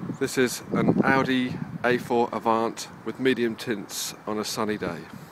This is an Audi A4 Avant with medium tints on a sunny day.